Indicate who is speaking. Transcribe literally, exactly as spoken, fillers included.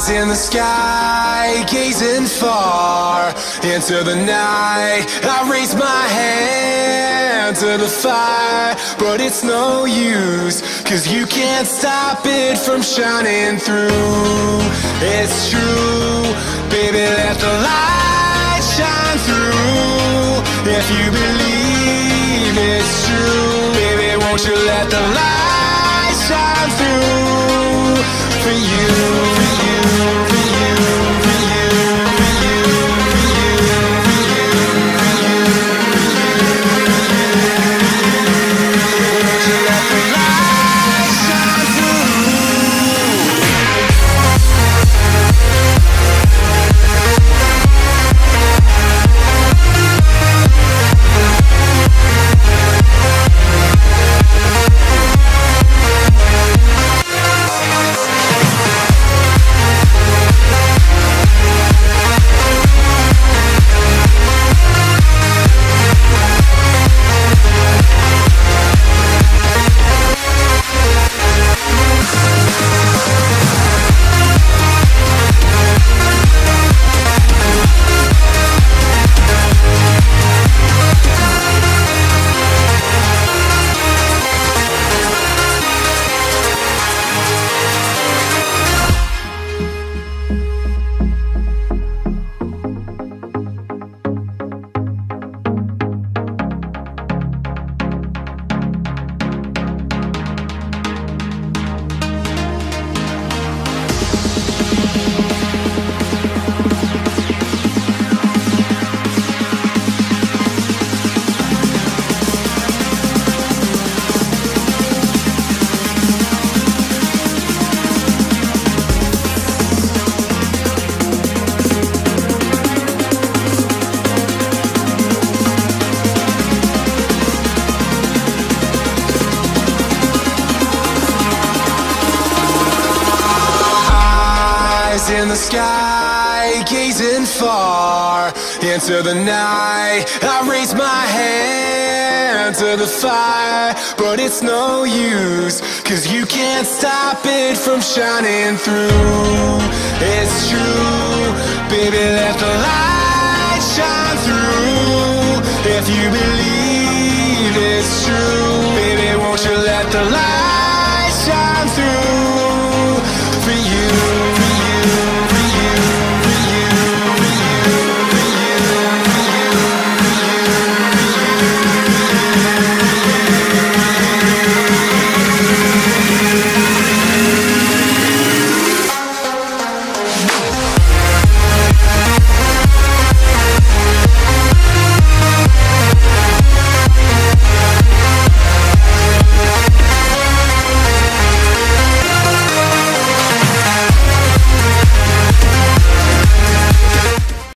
Speaker 1: Eyes in the sky, gazing far into the night. I raise my hand to the fire, but it's no use, 'cause you can't stop it from shining through. It's true, baby, let the light shine through. If you believe it's true, baby, won't you let the light shine through for you, for you, for you, for you, for you, for you, for you, for you, won't you let the light shine through? In the sky, gazing far into the night. I raise my hand to the fire, but it's no use, 'cause you can't stop it from shining through. It's true, baby, let the light shine through. If you believe it's true, baby, won't you let the light